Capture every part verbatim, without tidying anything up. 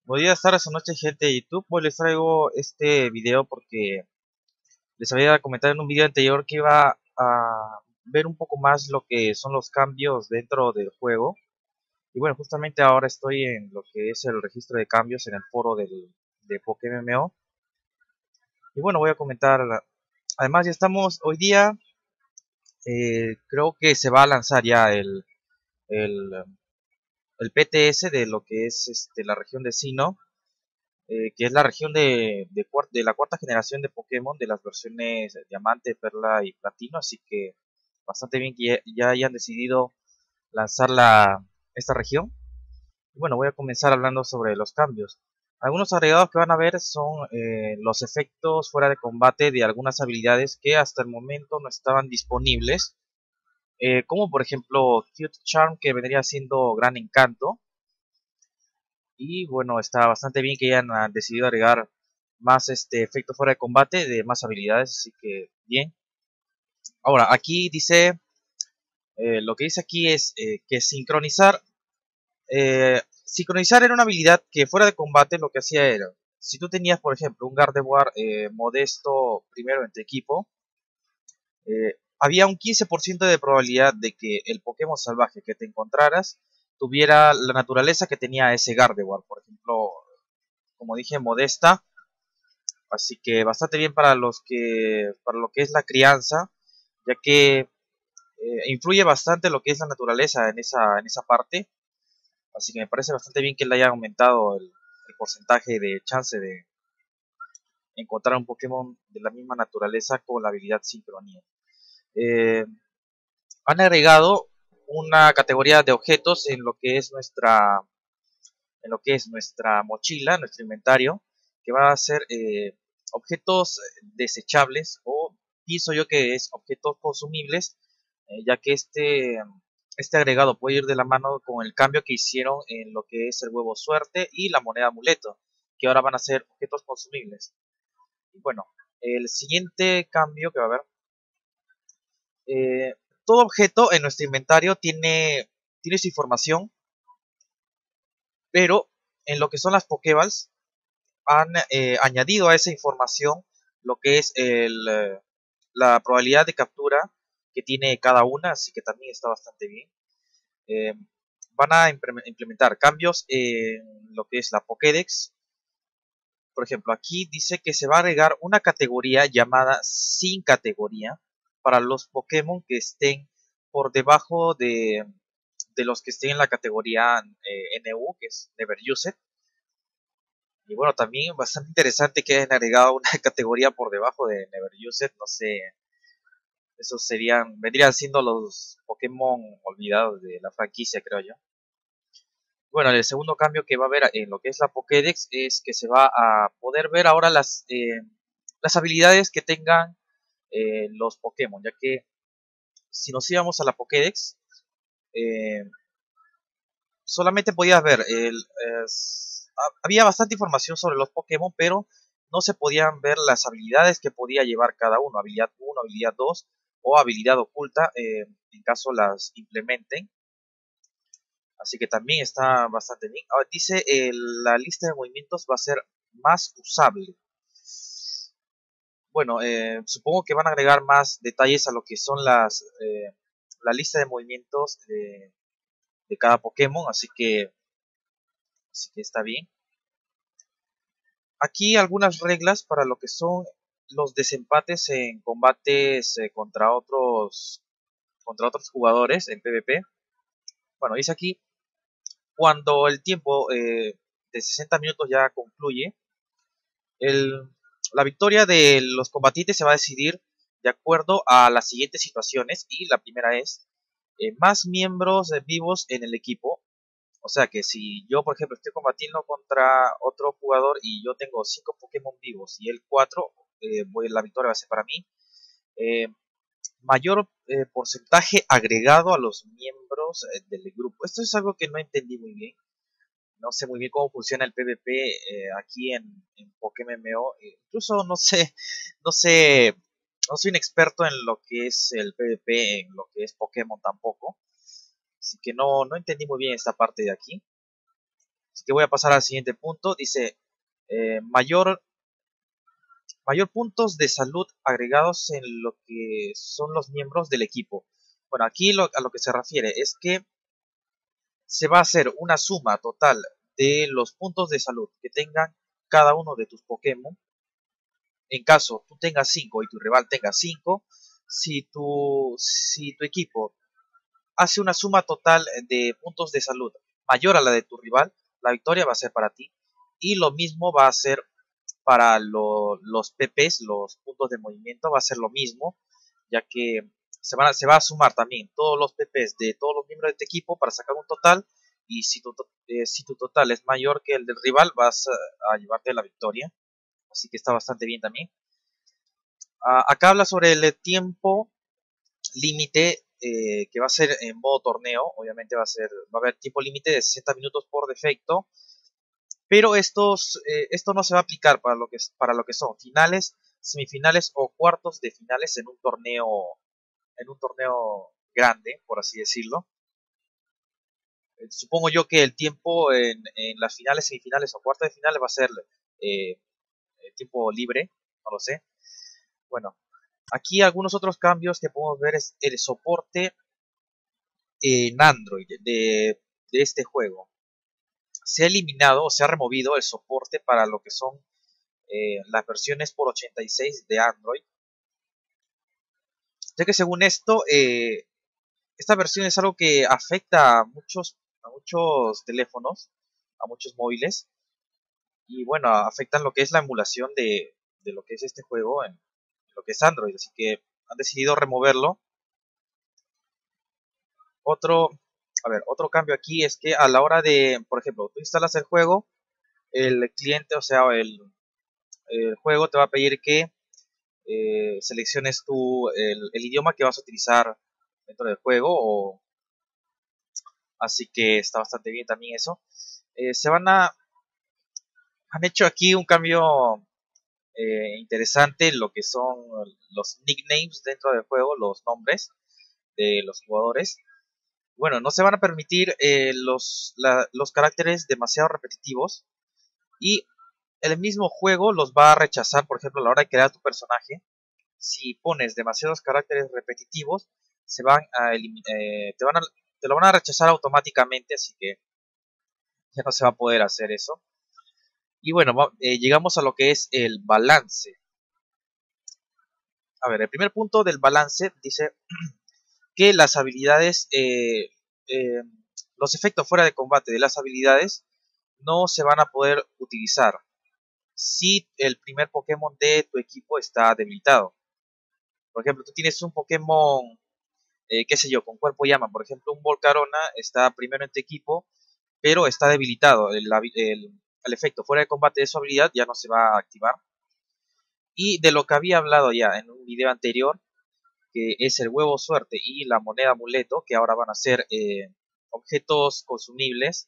Buenos días, tardes o noches, gente de YouTube. Pues les traigo este video porque les había comentado en un video anterior que iba a ver un poco más lo que son los cambios dentro del juego. Y bueno, justamente ahora estoy en lo que es el registro de cambios en el foro del, de PokéMMO. Y bueno, voy a comentar. Además, ya estamos hoy día. Eh, creo que se va a lanzar ya el, el, el P T S de lo que es este, la región de Sinnoh, eh, que es la región de, de, de, la cuarta generación de Pokémon, de las versiones Diamante, Perla y Platino, así que bastante bien que ya, ya hayan decidido lanzar la, esta región. Y bueno, voy a comenzar hablando sobre los cambios. Algunos agregados que van a ver son eh, los efectos fuera de combate de algunas habilidades que hasta el momento no estaban disponibles, eh, como por ejemplo Cute Charm, que vendría siendo Gran Encanto. Y bueno, está bastante bien que hayan ah, decidido agregar más este efecto fuera de combate, de más habilidades, así que bien. Ahora, aquí dice, eh, lo que dice aquí es eh, que sincronizar, eh, sincronizar era una habilidad que fuera de combate lo que hacía era, si tú tenías, por ejemplo, un Gardevoir eh, modesto primero en tu equipo, eh, había un quince por ciento de probabilidad de que el Pokémon salvaje que te encontraras tuviera la naturaleza que tenía ese Gardevoir, por ejemplo, como dije, modesta. Así que bastante bien para los que para lo que es la crianza, ya que eh, influye bastante lo que es la naturaleza en esa en esa parte. Así que me parece bastante bien que le haya aumentado el, el porcentaje de chance de encontrar un Pokémon de la misma naturaleza con la habilidad sincronía. Eh, Han agregado una categoría de objetos en lo que es nuestra en lo que es nuestra mochila, nuestro inventario, que va a ser eh, objetos desechables, o pienso yo que es objetos consumibles, eh, ya que este, este agregado puede ir de la mano con el cambio que hicieron en lo que es el huevo suerte y la moneda amuleto, que ahora van a ser objetos consumibles. Y bueno, el siguiente cambio que va a haber, eh, todo objeto en nuestro inventario tiene, tiene su información, pero en lo que son las Pokéballs han eh, añadido a esa información lo que es el, eh, la probabilidad de captura que tiene cada una, así que también está bastante bien. Eh, Van a implementar cambios en lo que es la Pokédex. Por ejemplo, aquí dice que se va a agregar una categoría llamada sin categoría para los Pokémon que estén por debajo de, de los que estén en la categoría eh, N U, que es Never Used. Y bueno, también bastante interesante que hayan agregado una categoría por debajo de Never Used. No sé, esos serían, vendrían siendo los Pokémon olvidados de la franquicia, creo yo. Bueno, el segundo cambio que va a haber en lo que es la Pokédex es que se va a poder ver ahora las, eh, las habilidades que tengan eh, los Pokémon, ya que si nos íbamos a la Pokédex, eh, solamente podías ver, el, es, había bastante información sobre los Pokémon, pero no se podían ver las habilidades que podía llevar cada uno, habilidad uno, habilidad dos o habilidad oculta, eh, en caso las implementen. Así que también está bastante bien. Ahora dice, eh, la lista de movimientos va a ser más usable. Bueno, eh, supongo que van a agregar más detalles a lo que son las eh, la lista de movimientos de, de cada Pokémon, así que, así que está bien. Aquí algunas reglas para lo que son los desempates en combates eh, contra otros contra otros jugadores en PvP. Bueno, dice aquí, cuando el tiempo eh, de sesenta minutos ya concluye, el, la victoria de los combatientes se va a decidir de acuerdo a las siguientes situaciones, y la primera es eh, más miembros eh, vivos en el equipo. O sea que si yo, por ejemplo, estoy combatiendo contra otro jugador y yo tengo cinco Pokémon vivos y él cuatro, eh, voy, la victoria va a ser para mí. Eh, Mayor eh, porcentaje agregado a los miembros eh, del grupo. Esto es algo que no entendí muy bien. No sé muy bien cómo funciona el PvP eh, aquí en, en PokéMMO. Eh, incluso no sé, no sé, no soy un experto en lo que es el PvP, en lo que es Pokémon tampoco. Así que no, no entendí muy bien esta parte de aquí. Así que voy a pasar al siguiente punto. Dice eh, mayor, mayor puntos de salud agregados en lo que son los miembros del equipo. Bueno, aquí lo, a lo que se refiere es que se va a hacer una suma total de los puntos de salud que tengan cada uno de tus Pokémon. En caso tú tengas cinco y tu rival tenga cinco, si tu, si tu equipo hace una suma total de puntos de salud mayor a la de tu rival, la victoria va a ser para ti. Y lo mismo va a ser para lo, los P Ps, los puntos de movimiento, va a ser lo mismo, ya que se, van a, se va a sumar también todos los P Ps de todos los miembros de tu equipo para sacar un total. Y si tu, eh, si tu total es mayor que el del rival, vas a, a llevarte la victoria. Así que está bastante bien también. Uh, acá habla sobre el tiempo límite eh, que va a ser en modo torneo. Obviamente va a ser, va a haber tiempo límite de sesenta minutos por defecto. Pero estos, eh, esto no se va a aplicar para lo, que, para lo que son finales, semifinales o cuartos de finales en un torneo, en un torneo grande, por así decirlo. Eh, supongo yo que el tiempo en, en las finales, semifinales o cuartos de finales va a ser eh, tiempo libre, no lo sé. Bueno, aquí algunos otros cambios que podemos ver es el soporte en Android de, de este juego. Se ha eliminado o se ha removido el soporte para lo que son eh, las versiones por ochenta y seis de Android, ya que según esto eh, esta versión es algo que afecta a muchos a muchos teléfonos, a muchos móviles, y bueno, afectan lo que es la emulación de, de lo que es este juego en lo que es Android, así que han decidido removerlo. Otro, a ver, otro cambio aquí es que a la hora de, por ejemplo, tú instalas el juego, el cliente, o sea, el, el juego te va a pedir que eh, selecciones tú el, el idioma que vas a utilizar dentro del juego, o, así que está bastante bien también eso. Eh, se van a, han hecho aquí un cambio eh, interesante en lo que son los nicknames dentro del juego, los nombres de los jugadores. Bueno, no se van a permitir eh, los, la, los caracteres demasiado repetitivos, y el mismo juego los va a rechazar. Por ejemplo, a la hora de crear tu personaje, si pones demasiados caracteres repetitivos, se van a eh, te, van a, te lo van a rechazar automáticamente, así que ya no se va a poder hacer eso. Y bueno, eh, llegamos a lo que es el balance. A ver, el primer punto del balance dice que las habilidades, eh, eh, los efectos fuera de combate de las habilidades no se van a poder utilizar si el primer Pokémon de tu equipo está debilitado. Por ejemplo, tú tienes un Pokémon, eh, qué sé yo, con cuerpo llama. Por ejemplo, un Volcarona está primero en tu equipo, pero está debilitado. El, el, el efecto fuera de combate de su habilidad ya no se va a activar. Y de lo que había hablado ya en un video anterior, que es el huevo suerte y la moneda amuleto, que ahora van a ser eh, objetos consumibles,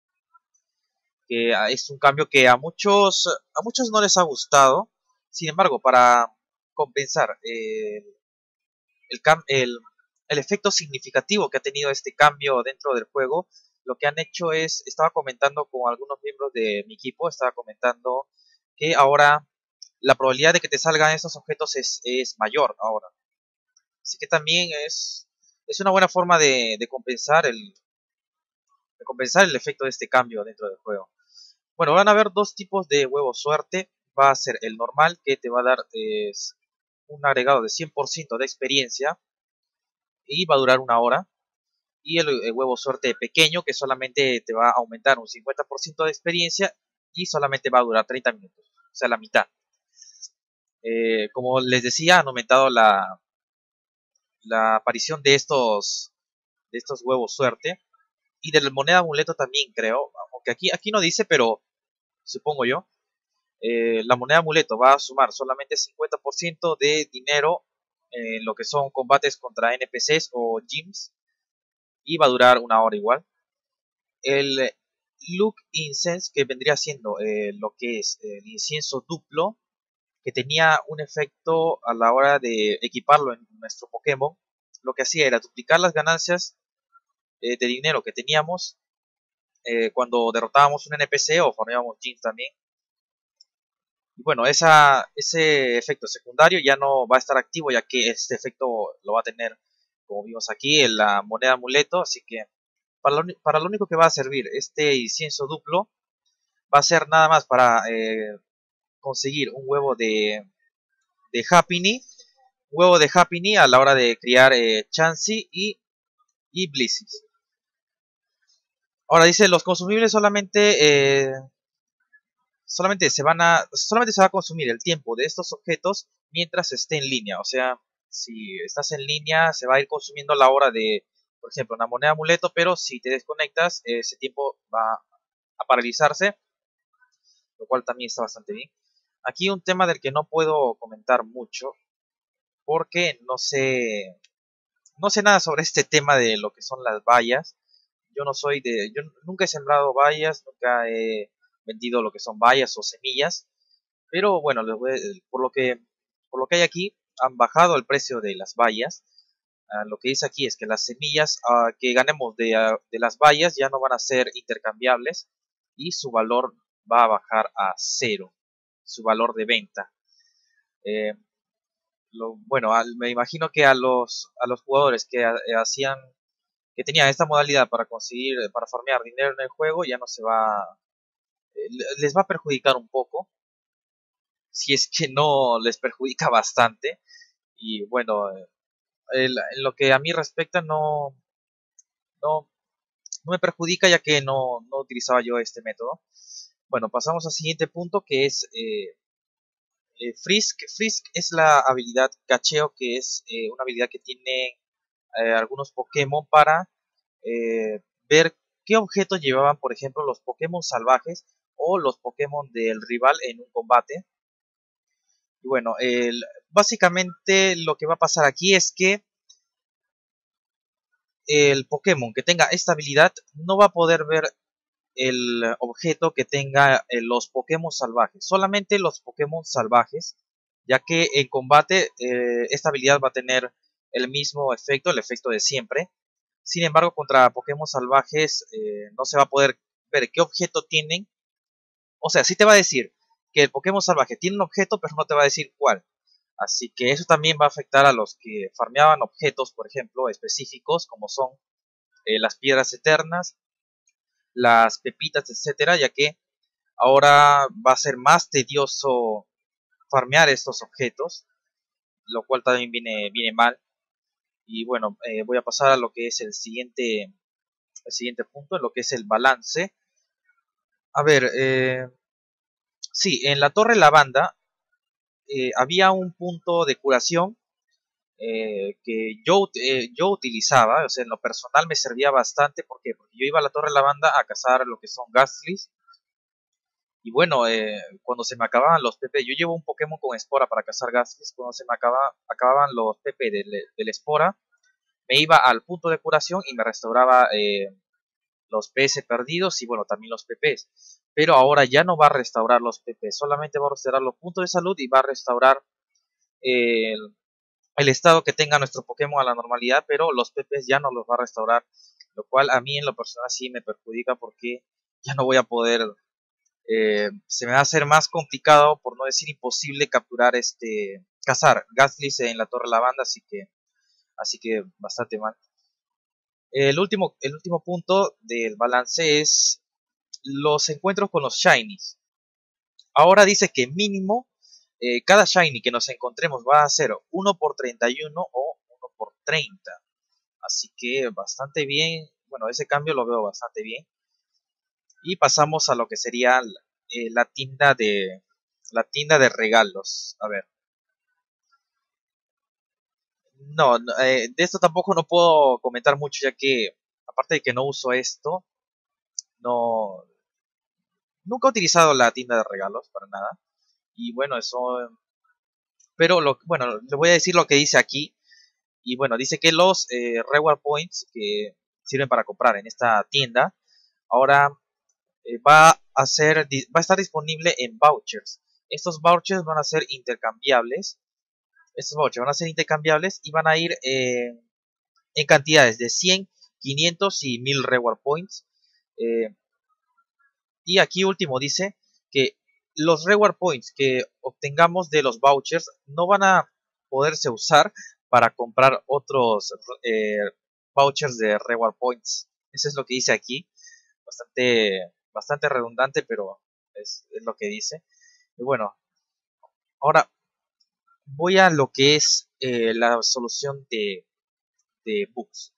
que es un cambio que a muchos, a muchos no les ha gustado. Sin embargo, para compensar eh, el, el, el efecto significativo que ha tenido este cambio dentro del juego, lo que han hecho es, estaba comentando con algunos miembros de mi equipo, estaba comentando que ahora la probabilidad de que te salgan estos objetos es, es mayor ahora. Así que también es, es una buena forma de, de compensar el de compensar el efecto de este cambio dentro del juego. Bueno, van a haber dos tipos de huevo suerte. Va a ser el normal, que te va a dar eh, un agregado de cien por ciento de experiencia y va a durar una hora. Y el, el huevo suerte pequeño, que solamente te va a aumentar un cincuenta por ciento de experiencia y solamente va a durar treinta minutos, o sea, la mitad. Eh, como les decía, han aumentado la, la aparición de estos, de estos huevos suerte. Y de la moneda amuleto también, creo. Aunque aquí, aquí no dice, pero supongo yo. Eh, la moneda amuleto va a sumar solamente cincuenta por ciento de dinero en lo que son combates contra N P Cs o gyms. Y va a durar una hora igual. El Look Incense, que vendría siendo eh, lo que es el incienso duplo, que tenía un efecto a la hora de equiparlo en nuestro Pokémon. Lo que hacía era duplicar las ganancias eh, de dinero que teníamos eh, cuando derrotábamos un N P C o farmeábamos Gems también. Y bueno, esa, ese efecto secundario ya no va a estar activo, ya que este efecto lo va a tener, como vimos aquí, en la moneda amuleto. Así que para lo, para lo único que va a servir este incienso duplo va a ser nada más para eh, conseguir un huevo de, de Happiny, huevo de Happiny a la hora de criar eh, Chansey y, y Blissey. Ahora dice, los consumibles solamente... Eh, solamente se van a solamente se va a consumir el tiempo de estos objetos mientras esté en línea. O sea, si estás en línea se va a ir consumiendo la hora de, por ejemplo, una moneda amuleto, pero si te desconectas ese tiempo va a paralizarse, lo cual también está bastante bien. Aquí un tema del que no puedo comentar mucho porque no sé no sé nada sobre este tema de lo que son las bayas. Yo no soy de yo nunca he sembrado bayas, nunca he vendido lo que son bayas o semillas. Pero bueno, por lo que por lo que hay aquí, han bajado el precio de las bayas. Uh, lo que dice aquí es que las semillas uh, que ganemos de, uh, de las bayas ya no van a ser intercambiables y su valor va a bajar a cero, su valor de venta. Eh, lo, bueno, al, me imagino que a los, a los jugadores que uh, hacían, que tenían esta modalidad para conseguir, para farmear dinero en el juego, ya no se va, eh, les va a perjudicar un poco, si es que no les perjudica bastante. Y bueno, el, en lo que a mí respecta no, no, no me perjudica, ya que no, no utilizaba yo este método. Bueno, pasamos al siguiente punto, que es eh, eh, Frisk. Frisk es la habilidad cacheo, que es eh, una habilidad que tiene eh, algunos Pokémon para eh, ver qué objetos llevaban, por ejemplo, los Pokémon salvajes o los Pokémon del rival en un combate. Y bueno, el, básicamente lo que va a pasar aquí es que el Pokémon que tenga esta habilidad no va a poder ver el objeto que tenga eh, los Pokémon salvajes, solamente los Pokémon salvajes, ya que en combate eh, esta habilidad va a tener el mismo efecto, el efecto de siempre. Sin embargo, contra Pokémon salvajes eh, no se va a poder ver qué objeto tienen. O sea, sí te va a decir que el Pokémon salvaje tiene un objeto, pero no te va a decir cuál. Así que eso también va a afectar a los que farmeaban objetos, por ejemplo, específicos, como son eh, las piedras eternas, las pepitas, etcétera, ya que ahora va a ser más tedioso farmear estos objetos, lo cual también viene, viene mal. Y bueno, eh, voy a pasar a lo que es el siguiente, el siguiente punto, lo que es el balance. A ver, eh, sí, en la Torre Lavanda eh, había un punto de curación eh, que yo, eh, yo utilizaba, o sea, en lo personal me servía bastante. ¿Por qué? Porque yo iba a la Torre Lavanda a cazar lo que son Gastly's. Y bueno, eh, cuando se me acababan los P P, yo llevo un Pokémon con Espora para cazar Gastly's. Cuando se me acaba, acababan los P P del, del Espora, me iba al punto de curación y me restauraba eh, los P S perdidos y bueno, también los P Ps. Pero ahora ya no va a restaurar los P P, solamente va a restaurar los puntos de salud y va a restaurar eh, el, el estado que tenga nuestro Pokémon a la normalidad, pero los P Ps ya no los va a restaurar, lo cual a mí en lo personal sí me perjudica porque ya no voy a poder, eh, se me va a hacer más complicado, por no decir imposible, capturar este, cazar Gastly's en la Torre Lavanda, así que, así que bastante mal. El último, el último punto del balance es los encuentros con los Shinies. Ahora dice que mínimo eh, cada Shiny que nos encontremos va a ser uno por treinta y uno o uno por treinta. Así que bastante bien. Bueno, ese cambio lo veo bastante bien. Y pasamos a lo que sería eh, la tienda de la tienda de regalos. A ver. No, no eh, de esto tampoco no puedo comentar mucho, ya que aparte de que no uso esto, no nunca he utilizado la tienda de regalos para nada. Y bueno, eso, pero lo bueno, le voy a decir lo que dice aquí. Y bueno, dice que los eh, reward points que sirven para comprar en esta tienda ahora eh, va a ser va a estar disponible en vouchers. Estos vouchers van a ser intercambiables. Estos vouchers van a ser intercambiables y van a ir eh, en cantidades de cien, quinientos y mil reward points. Eh, Y aquí último dice que los reward points que obtengamos de los vouchers no van a poderse usar para comprar otros eh, vouchers de reward points. Eso es lo que dice aquí. Bastante, bastante redundante, pero es, es lo que dice. Y bueno, ahora voy a lo que es eh, la solución de, de bugs.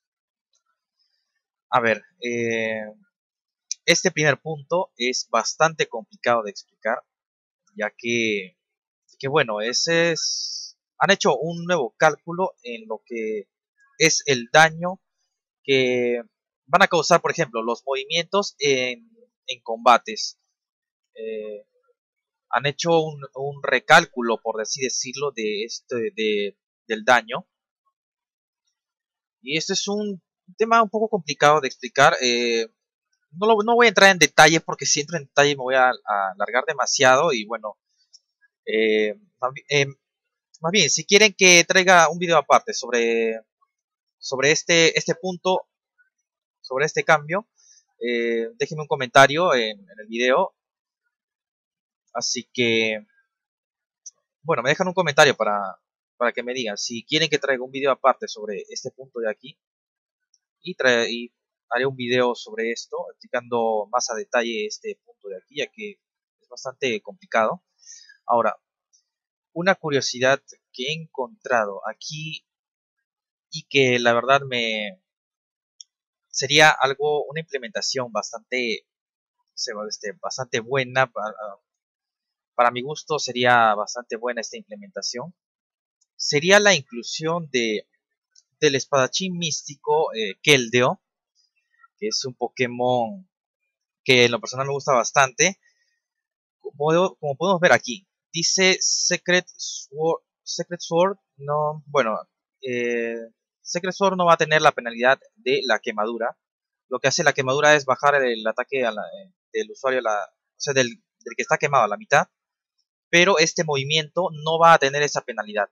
A ver, eh, este primer punto es bastante complicado de explicar, ya que, que bueno, ese es, han hecho un nuevo cálculo en lo que es el daño que van a causar, por ejemplo, los movimientos en, en combates. Eh, han hecho un, un, recálculo, por así decirlo, de este, de, del daño. Y este es un tema un poco complicado de explicar. Eh, no, lo, no voy a entrar en detalles porque si entro en detalle me voy a, a alargar demasiado. Y bueno, eh, eh, más bien, si quieren que traiga un video aparte sobre, sobre este, este punto, sobre este cambio, eh, déjenme un comentario en, en el video. Así que, bueno, me dejan un comentario para, para que me digan si quieren que traiga un video aparte sobre este punto de aquí. Y, trae, y haré un video sobre esto, explicando más a detalle este punto de aquí, ya que es bastante complicado. Ahora, una curiosidad que he encontrado aquí y que la verdad me sería algo, una implementación bastante, este, bastante buena, para, para mi gusto sería bastante buena esta implementación, sería la inclusión de del espadachín místico eh, Keldeo, que es un Pokémon que en lo personal me gusta bastante. Como, como podemos ver aquí, dice Secret Sword, Secret Sword no, bueno, eh, Secret Sword no va a tener la penalidad de la quemadura. Lo que hace la quemadura es bajar el ataque a la, eh, del usuario, a la, o sea, del, del que está quemado a la mitad. Pero este movimiento no va a tener esa penalidad.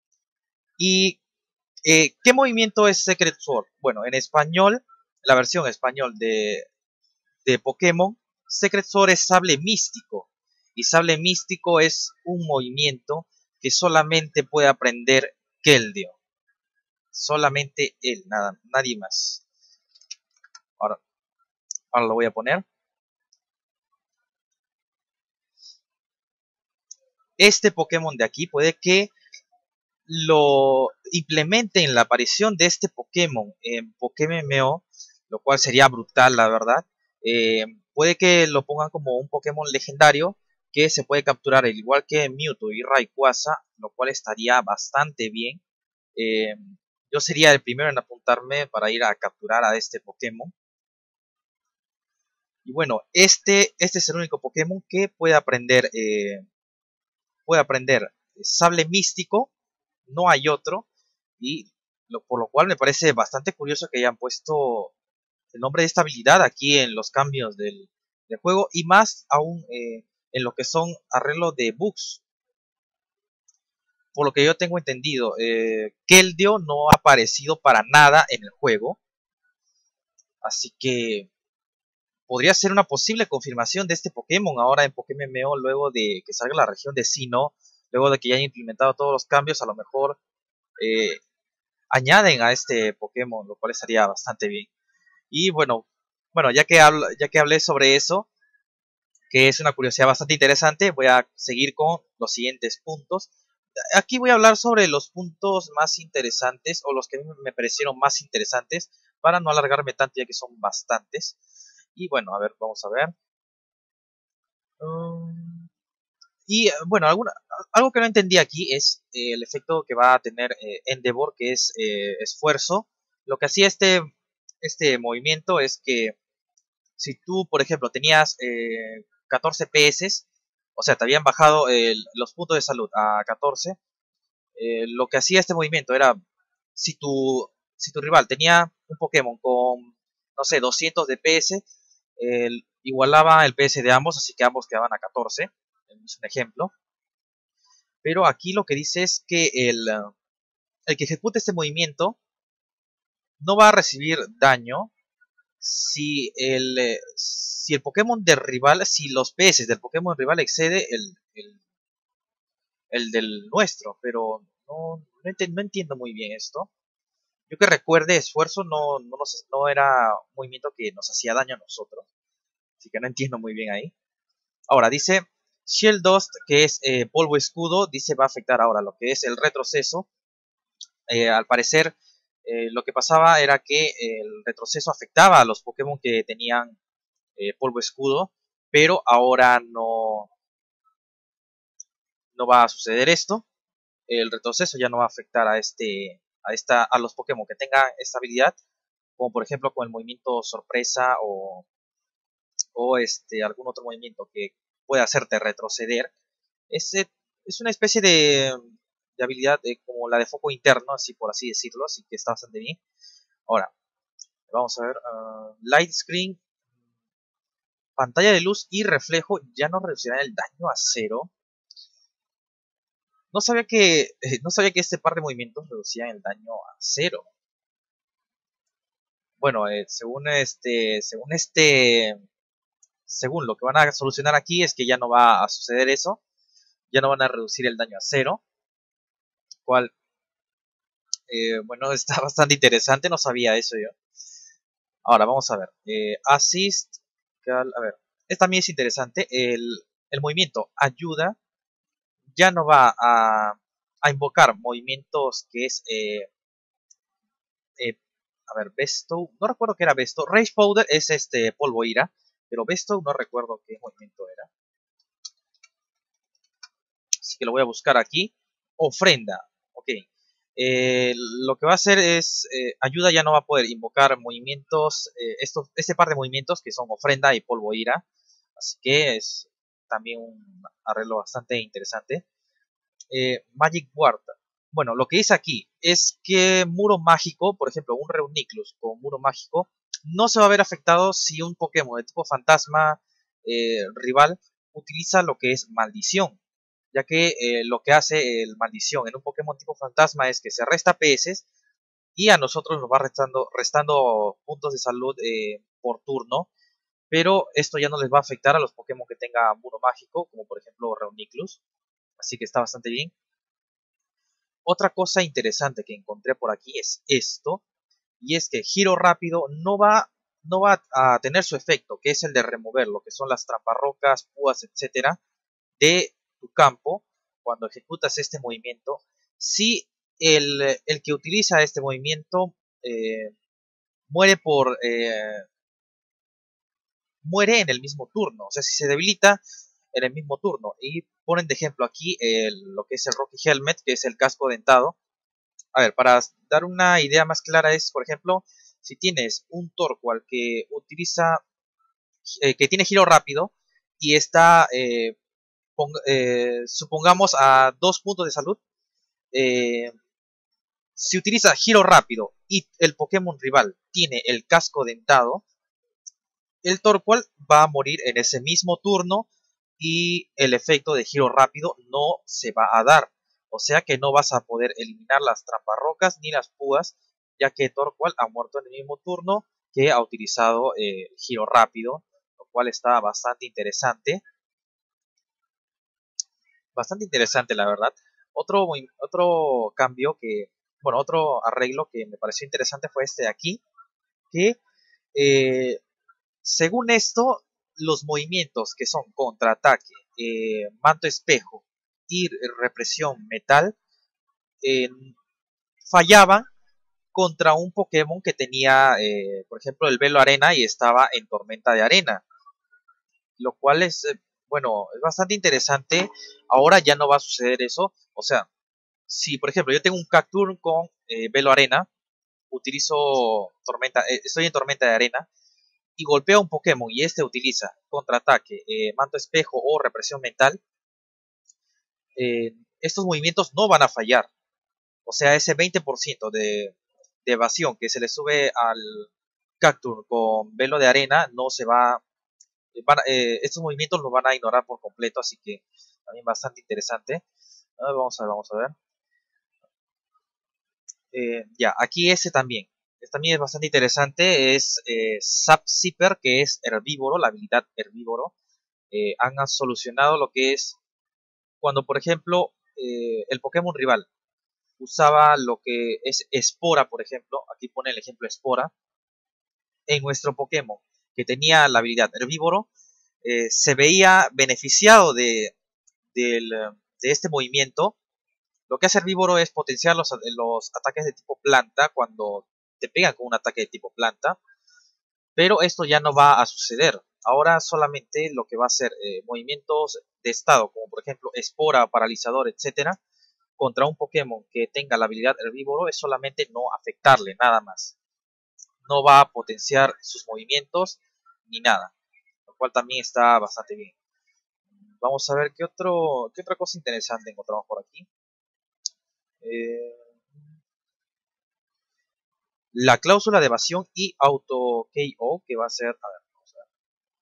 ¿Y eh, qué movimiento es Secret Sword? Bueno, en español, la versión español de, de Pokémon, Secret Sword es sable místico. Y sable místico es un movimiento que solamente puede aprender Keldeo. Solamente él, nada, nadie más. Ahora, ahora lo voy a poner. Este Pokémon de aquí puede que lo implementen la aparición de este Pokémon en Pokémon M M O, lo cual sería brutal, la verdad. Eh, puede que lo pongan como un Pokémon legendario que se puede capturar, al igual que Mewtwo y Rayquaza, lo cual estaría bastante bien. Eh, yo sería el primero en apuntarme para ir a capturar a este Pokémon. Y bueno, este, este es el único Pokémon que puede aprender, eh, puede aprender Sable Místico. No hay otro. Y lo, por lo cual me parece bastante curioso que hayan puesto el nombre de esta habilidad aquí en los cambios del, del juego. Y más aún eh, en lo que son arreglos de bugs. Por lo que yo tengo entendido, eh, Keldeo no ha aparecido para nada en el juego. Así que podría ser una posible confirmación de este Pokémon ahora en Pokémon M M O luego de que salga la región de Sinnoh. Luego de que ya hayan implementado todos los cambios, a lo mejor eh, añaden a este Pokémon, lo cual estaría bastante bien. Y bueno, bueno ya, que hablo, ya que hablé sobre eso, que es una curiosidad bastante interesante, voy a seguir con los siguientes puntos. Aquí voy a hablar sobre los puntos más interesantes, o los que me parecieron más interesantes, para no alargarme tanto, ya que son bastantes. Y bueno, a ver, vamos a ver. Um, y bueno, alguna, algo que no entendí aquí es eh, el efecto que va a tener eh, Endeavor, que es eh, esfuerzo. Lo que hacía este, este movimiento es que si tú, por ejemplo, tenías eh, catorce P S, o sea, te habían bajado el, los puntos de salud a catorce, eh, lo que hacía este movimiento era, si tu, si tu rival tenía un Pokémon con, no sé, doscientos de P S, eh, igualaba el P S de ambos, así que ambos quedaban a catorce, es un ejemplo. Pero aquí lo que dice es que el, el que ejecute este movimiento no va a recibir daño, si el, eh, si el Pokémon del rival, si los P S del Pokémon rival excede el, el, el del nuestro, pero no, no, ent no, entiendo muy bien esto. Yo que recuerde, esfuerzo no, no, nos, no era un movimiento que nos hacía daño a nosotros, así que no entiendo muy bien ahí. Ahora dice Shield Dust, que es eh, polvo escudo, dice va a afectar ahora lo que es el retroceso. Eh, al parecer, eh, lo que pasaba era que el retroceso afectaba a los Pokémon que tenían eh, polvo escudo, pero ahora no, no va a suceder esto. El retroceso ya no va a afectar a este a esta a los Pokémon que tengan esta habilidad, como por ejemplo con el movimiento sorpresa o, o este algún otro movimiento que pueda hacerte retroceder. Es, es una especie de, de habilidad eh, como la de foco interno, así por así decirlo, así que está bastante bien. Ahora, vamos a ver, uh, light screen, pantalla de luz y reflejo ya no reducirán el daño a cero. No sabía que eh, no sabía que este par de movimientos reducían el daño a cero. Bueno, eh, según este, según este, según lo que van a solucionar aquí es que ya no va a suceder eso, ya no van a reducir el daño a cero, cual, eh, bueno, está bastante interesante, no sabía eso yo. Ahora vamos a ver, eh, assist, a ver, esta también es interesante, el, el movimiento ayuda ya no va a, a invocar movimientos que es eh, eh, a ver, Bestow, no recuerdo qué era Bestow. Rage Powder es este polvo ira, pero Bestow no recuerdo qué movimiento era. Así que lo voy a buscar aquí. Ofrenda, ok. Eh, lo que va a hacer es, eh, ayuda ya no va a poder invocar movimientos, eh, estos, este par de movimientos que son ofrenda y polvo ira. Así que es también un arreglo bastante interesante. Eh, Magic Ward. Bueno, lo que dice aquí es que muro mágico, por ejemplo, un Reuniclus con muro mágico, no se va a ver afectado si un Pokémon de tipo fantasma eh, rival utiliza lo que es maldición, ya que eh, lo que hace el maldición en un Pokémon tipo fantasma es que se resta P S y a nosotros nos va restando, restando puntos de salud eh, por turno, pero esto ya no les va a afectar a los Pokémon que tenga muro mágico, como por ejemplo Reuniclus, así que está bastante bien. Otra cosa interesante que encontré por aquí es esto, y es que giro rápido no va, no va a tener su efecto, que es el de remover lo que son las tramparrocas, púas, etcétera, de tu campo cuando ejecutas este movimiento, si el, el que utiliza este movimiento eh, muere por eh, muere en el mismo turno, o sea, si se debilita en el mismo turno. Y ponen de ejemplo aquí el, lo que es el Rocky Helmet, que es el casco dentado. A ver, para dar una idea más clara es, por ejemplo, si tienes un Torkoal que utiliza, eh, que tiene giro rápido y está, eh, ponga, eh, supongamos, a dos puntos de salud, eh, si utiliza giro rápido y el Pokémon rival tiene el casco dentado, el Torkoal va a morir en ese mismo turno y el efecto de giro rápido no se va a dar. O sea que no vas a poder eliminar las tramparrocas ni las púas, ya que Torkoal ha muerto en el mismo turno que ha utilizado eh, el giro rápido, lo cual está bastante interesante. Bastante interesante, la verdad. Otro, otro cambio que, bueno, otro arreglo que me pareció interesante fue este de aquí, que eh, según esto, los movimientos que son contraataque, eh, manto espejo y represión metal eh, fallaban contra un Pokémon que tenía, eh, por ejemplo, el velo arena y estaba en tormenta de arena. Lo cual es, eh, bueno, es bastante interesante. Ahora ya no va a suceder eso. O sea, si por ejemplo yo tengo un Cacturne con eh, velo arena, utilizo tormenta, eh, estoy en tormenta de arena y golpea a un Pokémon y este utiliza contraataque, eh, manto espejo o represión mental, eh, estos movimientos no van a fallar. O sea, ese veinte por ciento de, de evasión que se le sube al Cacturne con velo de arena no se va. Van, eh, estos movimientos los van a ignorar por completo, así que también bastante interesante. Ah, vamos a ver, vamos a ver. Eh, ya, aquí ese también. también es bastante interesante, es eh, Zapzipper, que es herbívoro, la habilidad herbívoro. Eh, han solucionado lo que es cuando, por ejemplo, eh, el Pokémon rival usaba lo que es Espora, por ejemplo, aquí pone el ejemplo Espora, en nuestro Pokémon, que tenía la habilidad herbívoro, eh, se veía beneficiado de, del, de este movimiento. Lo que hace herbívoro es potenciar los, los ataques de tipo planta cuando te pegan con un ataque de tipo planta, pero esto ya no va a suceder. Ahora solamente lo que va a hacer eh, movimientos de estado, como por ejemplo espora, paralizador, etcétera, contra un Pokémon que tenga la habilidad herbívoro es solamente no afectarle, nada más. No va a potenciar sus movimientos ni nada, lo cual también está bastante bien. Vamos a ver qué, otro, qué otra cosa interesante encontramos por aquí. Eh, la cláusula de evasión y auto K O, que va a ser... A ver, vamos a ver.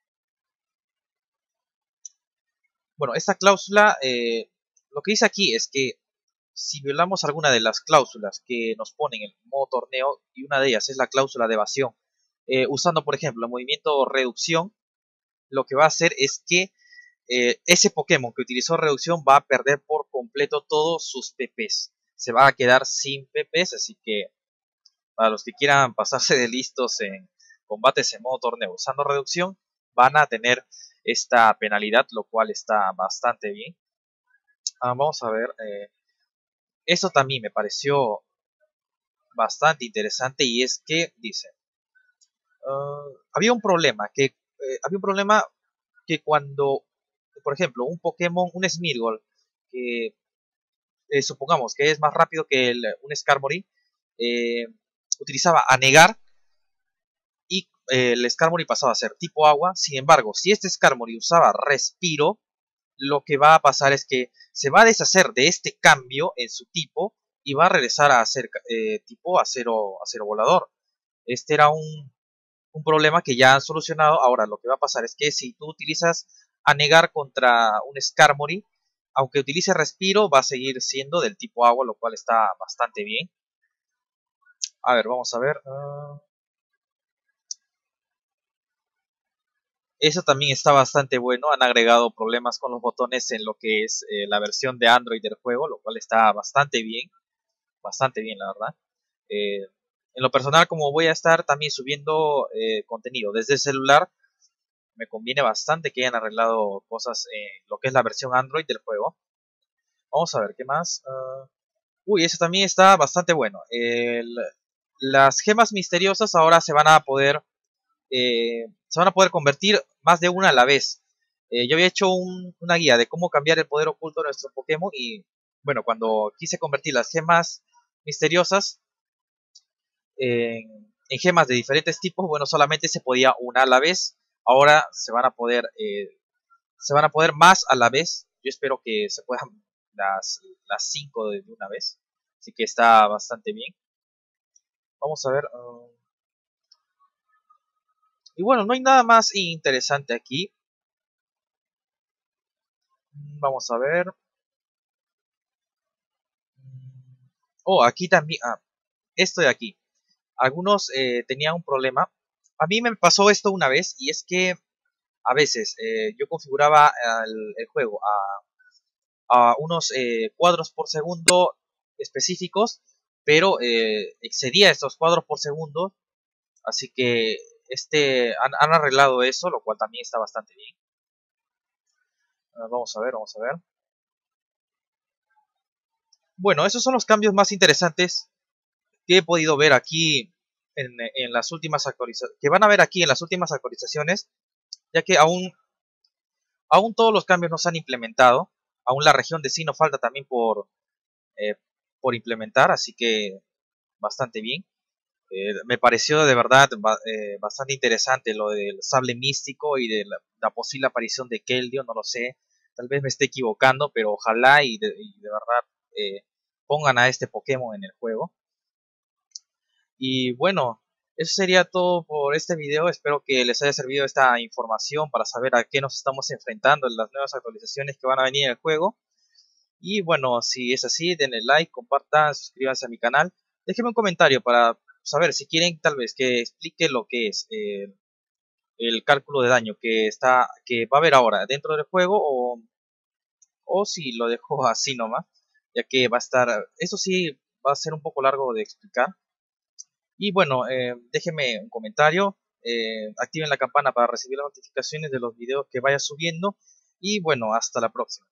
Bueno, esta cláusula, eh, lo que dice aquí es que si violamos alguna de las cláusulas que nos ponen en el modo torneo, y una de ellas es la cláusula de evasión, eh, usando por ejemplo el movimiento reducción, lo que va a hacer es que eh, ese Pokémon que utilizó reducción va a perder por completo todos sus P Ps. Se va a quedar sin P Ps, así que para los que quieran pasarse de listos en combates en modo torneo usando reducción, van a tener esta penalidad, lo cual está bastante bien. Ah, vamos a ver. Eh, esto también me pareció bastante interesante y es que dice, uh, había un problema que eh, había un problema que cuando, por ejemplo, un Pokémon, un Smeargle, que eh, supongamos que es más rápido que el, un Skarmory, eh, utilizaba anegar y eh, el Skarmory pasaba a ser tipo agua. Sin embargo, si este Skarmory usaba respiro, lo que va a pasar es que se va a deshacer de este cambio en su tipo y va a regresar a ser eh, tipo acero, acero volador. Este era un, un problema que ya han solucionado. Ahora lo que va a pasar es que si tú utilizas anegar contra un Skarmory, aunque utilice respiro, va a seguir siendo del tipo agua, lo cual está bastante bien. A ver, vamos a ver. Uh... Eso también está bastante bueno. Han agregado problemas con los botones en lo que es eh, la versión de Android del juego, lo cual está bastante bien. Bastante bien, la verdad. Eh, en lo personal, como voy a estar también subiendo eh, contenido desde el celular, me conviene bastante que hayan arreglado cosas en lo que es la versión Android del juego. Vamos a ver, ¿qué más? Uh, uy, eso también está bastante bueno. El, las gemas misteriosas ahora se van a poder eh, se van a poder convertir más de una a la vez. Eh, yo había hecho un, una guía de cómo cambiar el poder oculto de nuestro Pokémon y bueno, cuando quise convertir las gemas misteriosas en, en gemas de diferentes tipos, bueno, solamente se podía una a la vez. Ahora se van a poder eh, se van a poder más a la vez. Yo espero que se puedan las las cinco de, de una vez. Así que está bastante bien. Vamos a ver. Uh, y bueno, no hay nada más interesante aquí. Vamos a ver. Oh, aquí también. Ah, esto de aquí. Algunos eh, tenían un problema. A mí me pasó esto una vez y es que a veces eh, yo configuraba el, el juego a, a unos eh, cuadros por segundo específicos, pero eh, excedía estos cuadros por segundo. Así que este han, han arreglado eso, lo cual también está bastante bien. Uh, vamos a ver, vamos a ver. Bueno, esos son los cambios más interesantes que he podido ver aquí en, en las últimas actualizaciones, que van a ver aquí en las últimas actualizaciones, ya que aún, aún todos los cambios no se han implementado, aún la región de Sinnoh falta también por, eh, por implementar, así que bastante bien. Eh, me pareció de verdad eh, bastante interesante lo del sable místico y de la, la posible aparición de Keldeo, no lo sé, tal vez me esté equivocando, pero ojalá y de, y de verdad eh, pongan a este Pokémon en el juego. Y bueno, eso sería todo por este video. Espero que les haya servido esta información para saber a qué nos estamos enfrentando en las nuevas actualizaciones que van a venir en el juego. Y bueno, si es así, denle like, compartan, suscríbanse a mi canal. Déjenme un comentario para saber si quieren tal vez que explique lo que es eh, el cálculo de daño que está que va a haber ahora dentro del juego o, o si lo dejo así nomás, ya que va a estar, eso sí va a ser un poco largo de explicar. Y bueno, eh, déjenme un comentario, eh, activen la campana para recibir las notificaciones de los videos que vaya subiendo y bueno, hasta la próxima.